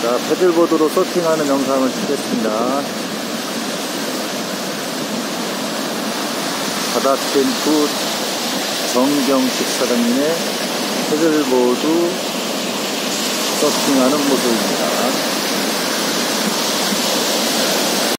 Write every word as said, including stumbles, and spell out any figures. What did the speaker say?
자, 패들보드로 서핑하는 영상을 찍겠습니다. 바닥캠프 정경식 사장님의 패들보드 서핑하는 모습입니다.